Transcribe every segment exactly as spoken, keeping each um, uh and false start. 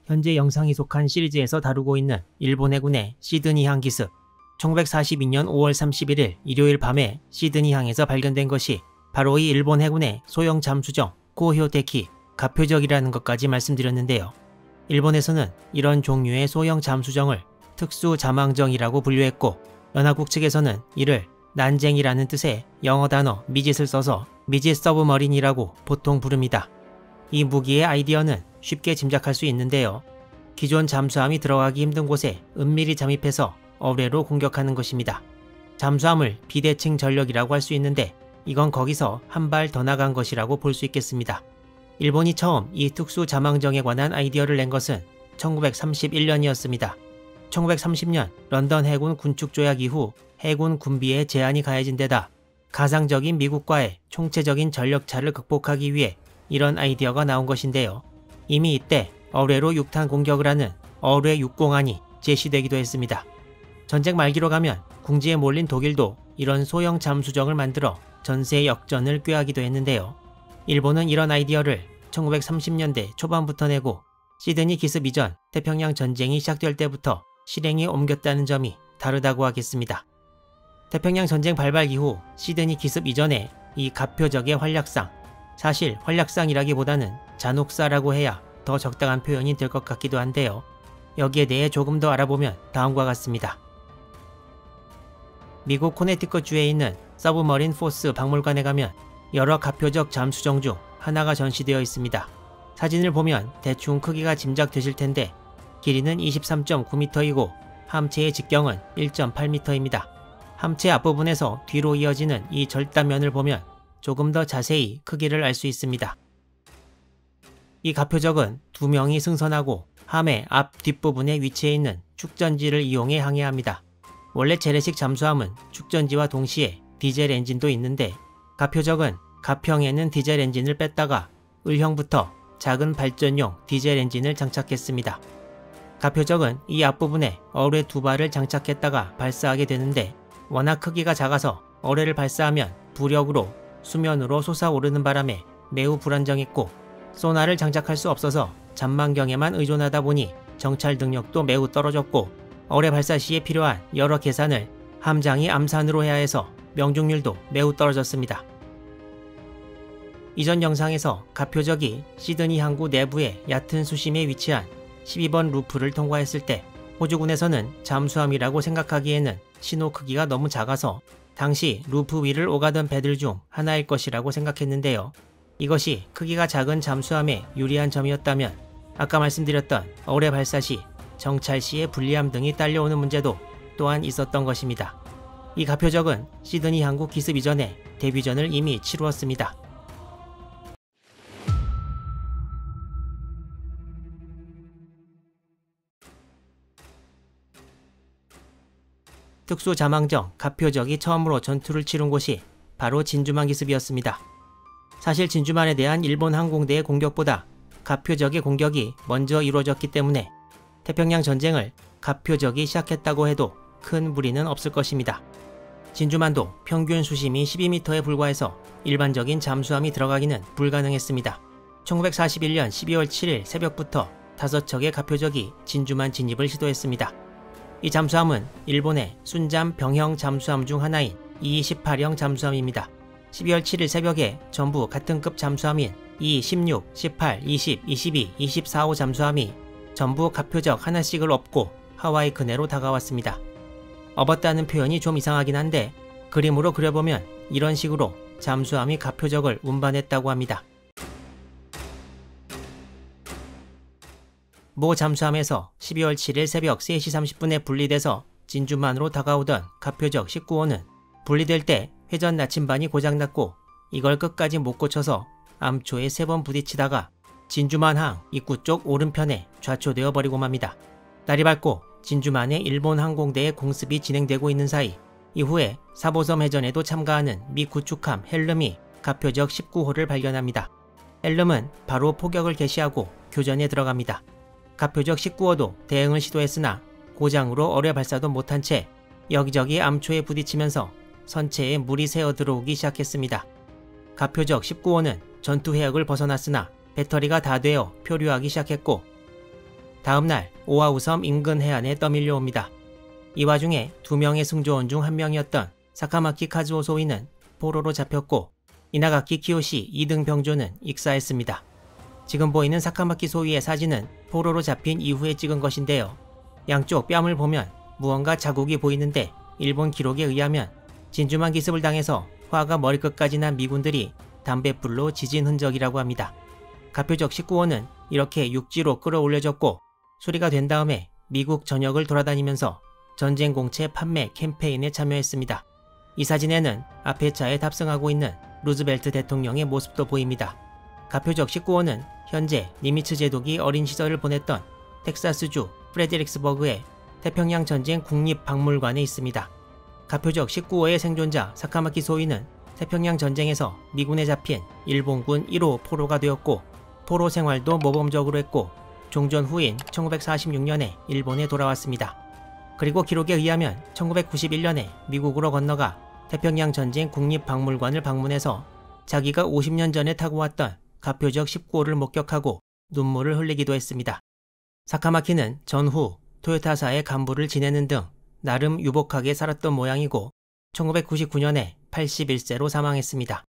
현재 영상이 속한 시리즈에서 다루고 있는 일본 해군의 시드니항 기습. 천구백사십이 년 오월 삼십일일 일요일 밤에 시드니항에서 발견된 것이 바로 이 일본 해군의 소형 잠수정 코효테키 가표적이라는 것까지 말씀드렸는데요. 일본에서는 이런 종류의 소형 잠수정을 특수 자망정이라고 분류했고, 연합국 측에서는 이를 난쟁이라는 뜻의 영어 단어 미짓을 써서 미짓 서브머린이라고 보통 부릅니다. 이 무기의 아이디어는 쉽게 짐작할 수 있는데요. 기존 잠수함이 들어가기 힘든 곳에 은밀히 잠입해서 어뢰로 공격하는 것입니다. 잠수함을 비대칭 전력이라고 할 수 있는데, 이건 거기서 한 발 더 나간 것이라고 볼 수 있겠습니다. 일본이 처음 이 특수 자망정에 관한 아이디어를 낸 것은 천구백삼십일 년이었습니다. 천구백삼십 년 런던 해군 군축 조약 이후 해군 군비에 제한이 가해진 데다 가상적인 미국과의 총체적인 전력차를 극복하기 위해 이런 아이디어가 나온 것인데요. 이미 이때 어뢰로 육탄 공격을 하는 어뢰 육공안이 제시되기도 했습니다. 전쟁 말기로 가면 궁지에 몰린 독일도 이런 소형 잠수정을 만들어 전세 역전을 꾀하기도 했는데요. 일본은 이런 아이디어를 천구백삼십 년대 초반부터 내고 시드니 기습 이전 태평양 전쟁이 시작될 때부터 실행에 옮겼다는 점이 다르다고 하겠습니다. 태평양 전쟁 발발 이후 시드니 기습 이전에 이 가표적의 활약상, 사실 활약상이라기보다는 잔혹사라고 해야 더 적당한 표현이 될 것 같기도 한데요. 여기에 대해 조금 더 알아보면 다음과 같습니다. 미국 코네티컷주에 있는 서브머린 포스 박물관에 가면 여러 가표적 잠수정 중 하나가 전시되어 있습니다. 사진을 보면 대충 크기가 짐작되실 텐데, 길이는 이십삼 점 구 미터이고 함체의 직경은 일 점 팔 미터입니다. 함체 앞부분에서 뒤로 이어지는 이 절단면을 보면 조금 더 자세히 크기를 알 수 있습니다. 이 가표적은 두 명이 승선하고 함의 앞 뒷부분에 위치해 있는 축전지를 이용해 항해합니다. 원래 재래식 잠수함은 축전지와 동시에 디젤 엔진도 있는데, 가표적은 가평에는 디젤 엔진을 뺐다가 을형부터 작은 발전용 디젤 엔진을 장착했습니다. 가표적은 이 앞부분에 어뢰 두 발을 장착했다가 발사하게 되는데, 워낙 크기가 작아서 어뢰를 발사하면 부력으로 수면으로 솟아오르는 바람에 매우 불안정했고, 소나를 장착할 수 없어서 잠망경에만 의존하다 보니 정찰 능력도 매우 떨어졌고, 어뢰 발사 시에 필요한 여러 계산을 함장이 암산으로 해야 해서 명중률도 매우 떨어졌습니다. 이전 영상에서 가표적이 시드니 항구 내부의 얕은 수심에 위치한 십이 번 루프를 통과했을 때 호주군에서는 잠수함이라고 생각하기에는 신호 크기가 너무 작아서 당시 루프 위를 오가던 배들 중 하나일 것이라고 생각했는데요. 이것이 크기가 작은 잠수함에 유리한 점이었다면 아까 말씀드렸던 어뢰 발사 시, 정찰 시의 불리함 등이 딸려오는 문제도 또한 있었던 것입니다. 이 가표적은 시드니 항구 기습 이전에 데뷔전을 이미 치루었습니다. 특수 자망정 가표적이 처음으로 전투를 치룬 곳이 바로 진주만 기습이었습니다. 사실 진주만에 대한 일본 항공대의 공격보다 가표적의 공격이 먼저 이루어졌기 때문에 태평양 전쟁을 가표적이 시작했다고 해도 큰 무리는 없을 것입니다. 진주만도 평균 수심이 십이 미터에 불과해서 일반적인 잠수함이 들어가기는 불가능했습니다. 천구백사십일 년 십이월 칠일 새벽부터 다섯 척의 가표적이 진주만 진입을 시도했습니다. 이 잠수함은 일본의 순잠 병형 잠수함 중 하나인 이 십팔형 잠수함입니다. 십이월 칠일 새벽에 전부 같은 급 잠수함인 이 십육, 십팔, 이십, 이십이, 이십사 호 잠수함이 전부 가표적 하나씩을 업고 하와이 근해로 다가왔습니다. 업었다는 표현이 좀 이상하긴 한데, 그림으로 그려보면 이런 식으로 잠수함이 가표적을 운반했다고 합니다. 모 잠수함에서 십이월 칠일 새벽 세 시 삼십 분에 분리돼서 진주만으로 다가오던 가표적 십구 호는 분리될 때 회전 나침반이 고장났고 이걸 끝까지 못 고쳐서 암초에 세 번 부딪히다가 진주만항 입구 쪽 오른편에 좌초되어 버리고 맙니다. 날이 밝고 진주만의 일본 항공대의 공습이 진행되고 있는 사이, 이후에 사보섬 해전에도 참가하는 미 구축함 헬름이 가표적 십구 호를 발견합니다. 헬름은 바로 포격을 개시하고 교전에 들어갑니다. 가표적 십구 호도 대응을 시도했으나 고장으로 어뢰 발사도 못한 채 여기저기 암초에 부딪히면서 선체에 물이 새어 들어오기 시작했습니다. 가표적 십구 호는 전투 해역을 벗어났으나 배터리가 다 되어 표류하기 시작했고, 다음날 오아우섬 인근 해안에 떠밀려옵니다. 이 와중에 두 명의 승조원 중 한 명이었던 사카마키 카즈오 소이는 포로로 잡혔고 이나가키 키요시 이 등 병조는 익사했습니다. 지금 보이는 사카마키 소이의 사진은 포로로 잡힌 이후에 찍은 것인데요. 양쪽 뺨을 보면 무언가 자국이 보이는데 일본 기록에 의하면 진주만 기습을 당해서 화가 머리끝까지 난 미군들이 담뱃불로 지진 흔적이라고 합니다. 가표적 십구 호는 이렇게 육지로 끌어올려졌고 수리가 된 다음에 미국 전역을 돌아다니면서 전쟁 공채 판매 캠페인에 참여했습니다. 이 사진에는 앞에 차에 탑승하고 있는 루즈벨트 대통령의 모습도 보입니다. 가표적 십구 호는 현재 니미츠 제독이 어린 시절을 보냈던 텍사스주 프레데릭스버그의 태평양 전쟁 국립박물관에 있습니다. 가표적 십구 호의 생존자 사카마키 소이는 태평양 전쟁에서 미군에 잡힌 일본군 일 호 포로가 되었고 포로 생활도 모범적으로 했고 종전 후인 천구백사십육 년에 일본에 돌아왔습니다. 그리고 기록에 의하면 천구백구십일 년에 미국으로 건너가 태평양 전쟁 국립박물관을 방문해서 자기가 오십 년 전에 타고 왔던 가표적 십구 호를 목격하고 눈물을 흘리기도 했습니다. 사카마키는 전후 토요타사의 간부를 지내는 등 나름 유복하게 살았던 모양이고 천구백구십구 년에 팔십일 세로 사망했습니다.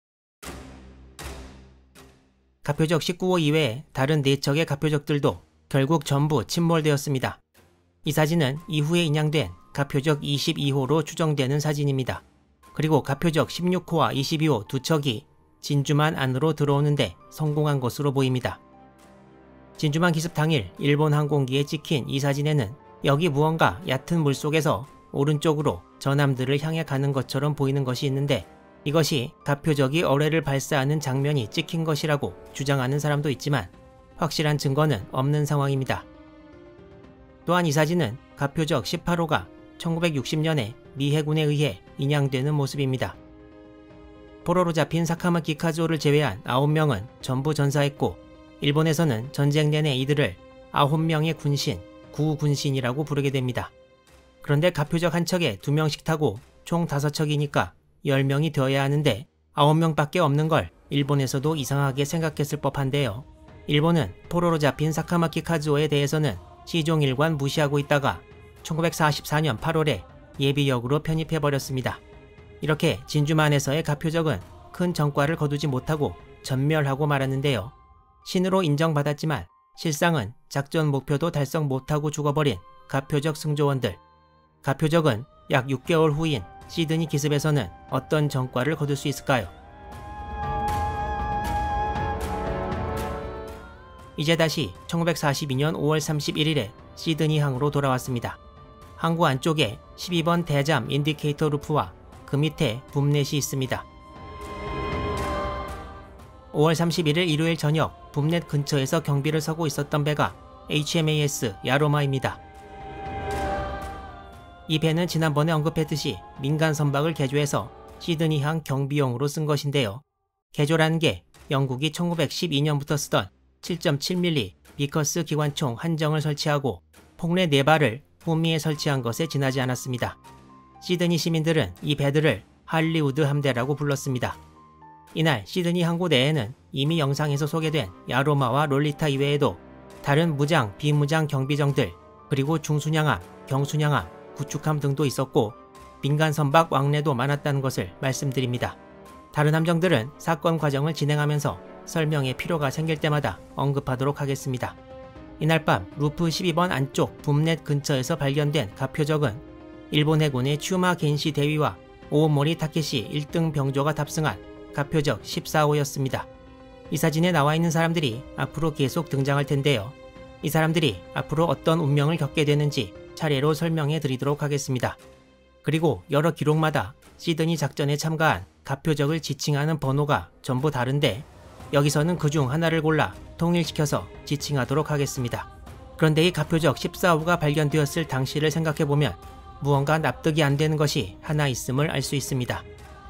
가표적 십구 호 이외에 다른 네 척의 가표적들도 결국 전부 침몰되었습니다. 이 사진은 이후에 인양된 가표적 이십이 호로 추정되는 사진입니다. 그리고 가표적 십육 호와 이십이 호 두 척이 진주만 안으로 들어오는데 성공한 것으로 보입니다. 진주만 기습 당일 일본 항공기에 찍힌 이 사진에는 여기 무언가 얕은 물속에서 오른쪽으로 전함들을 향해 가는 것처럼 보이는 것이 있는데 이것이 가표적이 어뢰를 발사하는 장면이 찍힌 것이라고 주장하는 사람도 있지만 확실한 증거는 없는 상황입니다. 또한 이 사진은 가표적 십팔 호가 천구백육십 년에 미 해군에 의해 인양되는 모습입니다. 포로로 잡힌 사카마키 카즈오를 제외한 아홉 명은 전부 전사했고 일본에서는 전쟁 내내 이들을 아홉 명의 군신, 구군신이라고 부르게 됩니다. 그런데 가표적 한 척에 두 명씩 타고 총 다섯 척이니까 열 명이 되어야 하는데 아홉 명밖에 없는 걸 일본에서도 이상하게 생각했을 법한데요. 일본은 포로로 잡힌 사카마키 카즈오에 대해서는 시종일관 무시하고 있다가 천구백사십사 년 팔월에 예비역으로 편입해버렸습니다. 이렇게 진주만에서의 가표적은 큰 전과를 거두지 못하고 전멸하고 말았는데요. 신으로 인정받았지만 실상은 작전 목표도 달성 못하고 죽어버린 가표적 승조원들. 가표적은 약 육 개월 후인 시드니 기습에서는 어떤 전과를 거둘 수 있을까요? 이제 다시 천구백사십이 년 오월 삼십일일에 시드니항으로 돌아왔습니다. 항구 안쪽에 십이 번 대잠 인디케이터 루프와 그 밑에 붐넷이 있습니다. 오월 삼십일일 일요일 저녁 붐넷 근처에서 경비를 서고 있었던 배가 에이치엠에이에스 야로마입니다. 이 배는 지난번에 언급했듯이 민간 선박을 개조해서 시드니항 경비용으로 쓴 것인데요. 개조라는 게 영국이 천구백십이 년부터 쓰던 칠 점 칠 밀리미터 비커스 기관총 한정을 설치하고 폭내 네 발을 후미에 설치한 것에 지나지 않았습니다. 시드니 시민들은 이 배들을 할리우드 함대라고 불렀습니다. 이날 시드니 항구 내에는 이미 영상에서 소개된 야로마와 롤리타 이외에도 다른 무장, 비무장 경비정들, 그리고 중순양함, 경순양함, 구축함 등도 있었고 민간 선박 왕래도 많았다는 것을 말씀드립니다. 다른 함정들은 사건 과정을 진행하면서 설명에 필요가 생길 때마다 언급하도록 하겠습니다. 이날 밤 루프 십이 번 안쪽 붐넷 근처에서 발견된 가표적은 일본 해군의 추마 겐시 대위와 오오모리 타케시 일 등 병조가 탑승한 가표적 십사 호였습니다. 이 사진에 나와 있는 사람들이 앞으로 계속 등장할 텐데요. 이 사람들이 앞으로 어떤 운명을 겪게 되는지 차례로 설명해 드리도록 하겠습니다. 그리고 여러 기록마다 시드니 작전에 참가한 가표적을 지칭하는 번호가 전부 다른데 여기서는 그중 하나를 골라 통일시켜서 지칭하도록 하겠습니다. 그런데 이 가표적 십사 호가 발견되었을 당시를 생각해보면 무언가 납득이 안 되는 것이 하나 있음을 알 수 있습니다.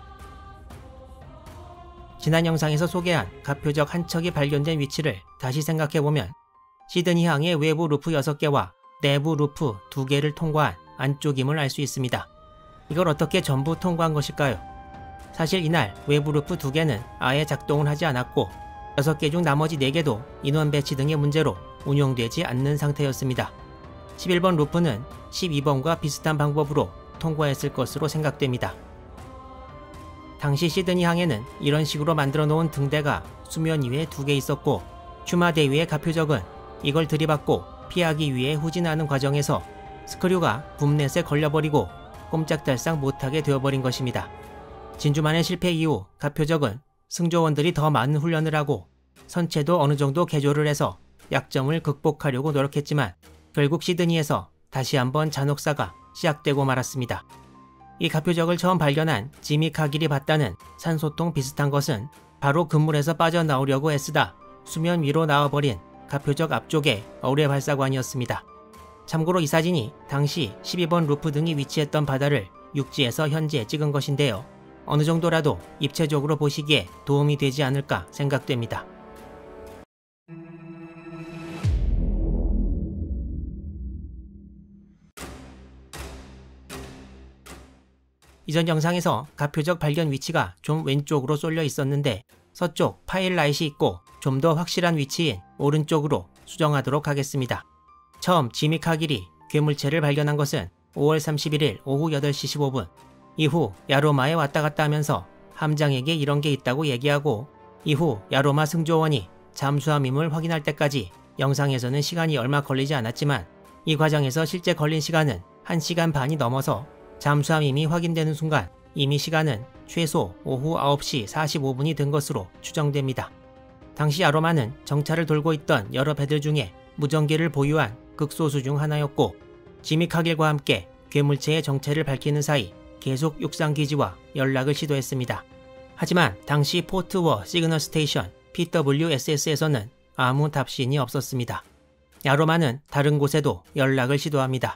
지난 영상에서 소개한 가표적 한 척이 발견된 위치를 다시 생각해보면 시드니항의 외부 루프 여섯 개와 내부 루프 두 개를 통과한 안쪽임을 알 수 있습니다. 이걸 어떻게 전부 통과한 것일까요? 사실 이날 외부 루프 두 개는 아예 작동을 하지 않았고 여섯 개 중 나머지 네 개도 인원 배치 등의 문제로 운용되지 않는 상태였습니다. 십일 번 루프는 십이 번과 비슷한 방법으로 통과했을 것으로 생각됩니다. 당시 시드니항에는 이런 식으로 만들어 놓은 등대가 수면 위에 두 개 있었고, 큐마 대위의 가표적은 이걸 들이받고 피하기 위해 후진하는 과정에서 스크류가 붐넷에 걸려버리고 꼼짝달싹 못하게 되어버린 것입니다. 진주만의 실패 이후 가표적은 승조원들이 더 많은 훈련을 하고 선체도 어느 정도 개조를 해서 약점을 극복하려고 노력했지만 결국 시드니에서 다시 한번 잔혹사가 시작되고 말았습니다. 이 가표적을 처음 발견한 지미 카길이 봤다는 산소통 비슷한 것은 바로 그물에서 빠져나오려고 애쓰다 수면 위로 나와버린 가표적 앞쪽의 어뢰 발사관이었습니다. 참고로 이 사진이 당시 십이 번 루프 등이 위치했던 바다를 육지에서 현재 찍은 것인데요. 어느 정도라도 입체적으로 보시기에 도움이 되지 않을까 생각됩니다. 이전 영상에서 가표적 발견 위치가 좀 왼쪽으로 쏠려 있었는데 서쪽 파일라잇이 있고 좀 더 확실한 위치인 오른쪽으로 수정하도록 하겠습니다. 처음 지미 카길이 괴물체를 발견한 것은 오월 삼십일일 오후 여덟 시 십오 분. 이후 야로마에 왔다 갔다 하면서 함장에게 이런 게 있다고 얘기하고 이후 야로마 승조원이 잠수함임을 확인할 때까지 영상에서는 시간이 얼마 걸리지 않았지만 이 과정에서 실제 걸린 시간은 한 시간 반이 넘어서 잠수함임이 확인되는 순간 이미 시간은 최소 오후 아홉 시 사십오 분이 된 것으로 추정됩니다. 당시 야로마는 정찰을 돌고 있던 여러 배들 중에 무전기를 보유한 극소수 중 하나였고 지미 카길과 함께 괴물체의 정체를 밝히는 사이 계속 육상기지와 연락을 시도했습니다. 하지만 당시 포트워 시그널 스테이션 피 더블유 에스 에스에서는 아무 답신이 없었습니다. 야로마는 다른 곳에도 연락을 시도합니다.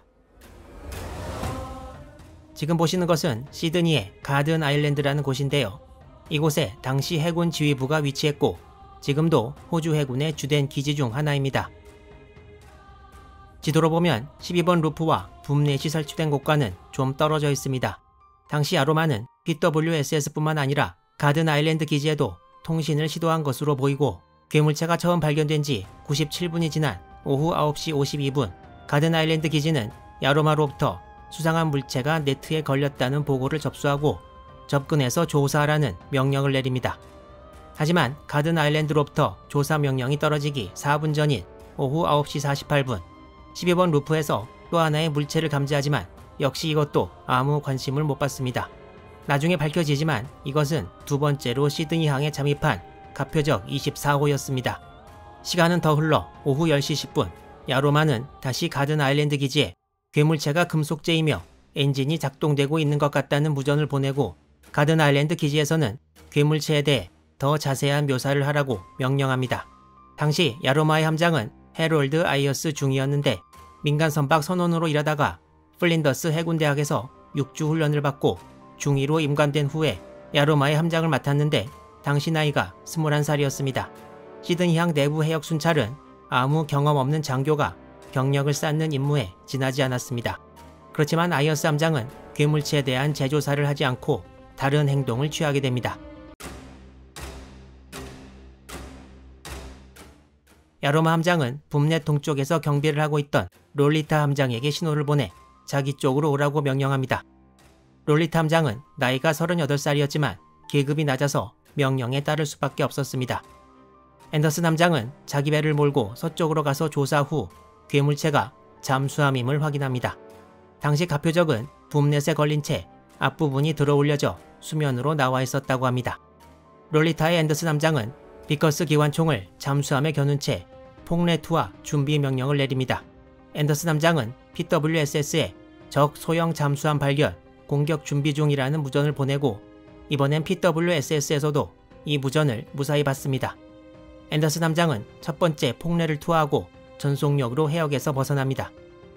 지금 보시는 것은 시드니의 가든 아일랜드라는 곳인데요. 이곳에 당시 해군 지휘부가 위치했고 지금도 호주 해군의 주된 기지 중 하나입니다. 지도로 보면 십이 번 루프와 붐넷이 설치된 곳과는 좀 떨어져 있습니다. 당시 야로마는 피 더블유 에스 에스뿐만 아니라 가든 아일랜드 기지에도 통신을 시도한 것으로 보이고 괴물체가 처음 발견된 지 구십칠 분이 지난 오후 아홉 시 오십이 분 가든 아일랜드 기지는 야로마로부터 수상한 물체가 네트에 걸렸다는 보고를 접수하고 접근해서 조사하라는 명령을 내립니다. 하지만 가든 아일랜드로부터 조사 명령이 떨어지기 사 분 전인 오후 아홉 시 사십팔 분 십이 번 루프에서 또 하나의 물체를 감지하지만 역시 이것도 아무 관심을 못 받습니다. 나중에 밝혀지지만 이것은 두 번째로 시드니항에 잠입한 가표적 이십사 호였습니다. 시간은 더 흘러 오후 열 시 십 분 야로마는 다시 가든 아일랜드 기지에 괴물체가 금속제이며 엔진이 작동되고 있는 것 같다는 무전을 보내고 가든 아일랜드 기지에서는 괴물체에 대해 더 자세한 묘사를 하라고 명령합니다. 당시 야로마의 함장은 해롤드 아이어스 중이었는데 민간 선박 선원으로 일하다가 플린더스 해군대학에서 육 주 훈련을 받고 중위로 임관된 후에 야로마의 함장을 맡았는데 당시 나이가 스물한 살이었습니다. 시드니항 내부 해역 순찰은 아무 경험 없는 장교가 경력을 쌓는 임무에 지나지 않았습니다. 그렇지만 아이어스 함장은 괴물체에 대한 재조사를 하지 않고 다른 행동을 취하게 됩니다. 야로마 함장은 붐넷 동쪽에서 경비를 하고 있던 롤리타 함장에게 신호를 보내 자기 쪽으로 오라고 명령합니다. 롤리타 함장은 나이가 서른여덟 살이었지만 계급이 낮아서 명령에 따를 수밖에 없었습니다. 앤더슨 함장은 자기 배를 몰고 서쪽으로 가서 조사 후 괴물체가 잠수함임을 확인합니다. 당시 가표적은 붐넷에 걸린 채 앞부분이 들어 올려져 수면으로 나와 있었다고 합니다. 롤리타의 앤더슨 함장은 비커스 기관총을 잠수함에 겨눈 채 폭래 투하 준비 명령을 내립니다. 앤더슨 함장은 피 더블유 에스 에스에 적 소형 잠수함 발견, 공격 준비 중이라는 무전을 보내고 이번엔 피 더블유 에스 에스에서도 이 무전을 무사히 받습니다. 앤더슨 함장은 첫 번째 폭래를 투하하고 전속력으로 해역에서 벗어납니다.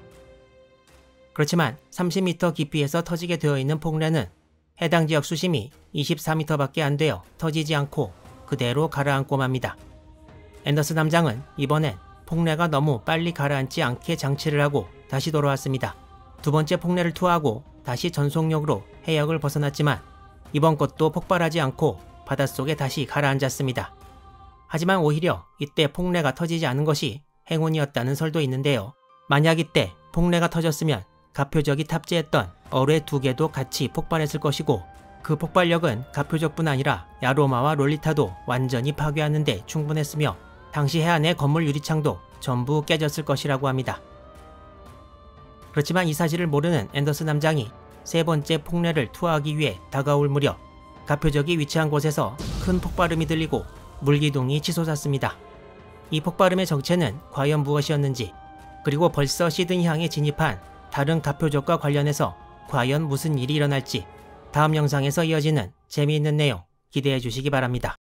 그렇지만 삼십 미터 깊이에서 터지게 되어 있는 폭래는 해당 지역 수심이 이십사 미터밖에 안 되어 터지지 않고 그대로 가라앉고 맙니다. 앤더슨 함장은 이번엔 폭래가 너무 빨리 가라앉지 않게 장치를 하고 다시 돌아왔습니다. 두 번째 폭래를 투하하고 다시 전속력으로 해역을 벗어났지만 이번 것도 폭발하지 않고 바닷속에 다시 가라앉았습니다. 하지만 오히려 이때 폭래가 터지지 않은 것이 행운이었다는 설도 있는데요. 만약 이때 폭례가 터졌으면 가표적이 탑재했던 어뢰 두 개도 같이 폭발했을 것이고 그 폭발력은 가표적뿐 아니라 야로마와 롤리타도 완전히 파괴하는 데 충분했으며 당시 해안의 건물 유리창도 전부 깨졌을 것이라고 합니다. 그렇지만 이 사실을 모르는 앤더슨 함장이 세 번째 폭례를 투하하기 위해 다가올 무렵 가표적이 위치한 곳에서 큰 폭발음이 들리고 물기둥이 치솟았습니다. 이 폭발음의 정체는 과연 무엇이었는지, 그리고 벌써 시드니 항에 진입한 다른 가표적과 관련해서 과연 무슨 일이 일어날지 다음 영상에서 이어지는 재미있는 내용 기대해 주시기 바랍니다.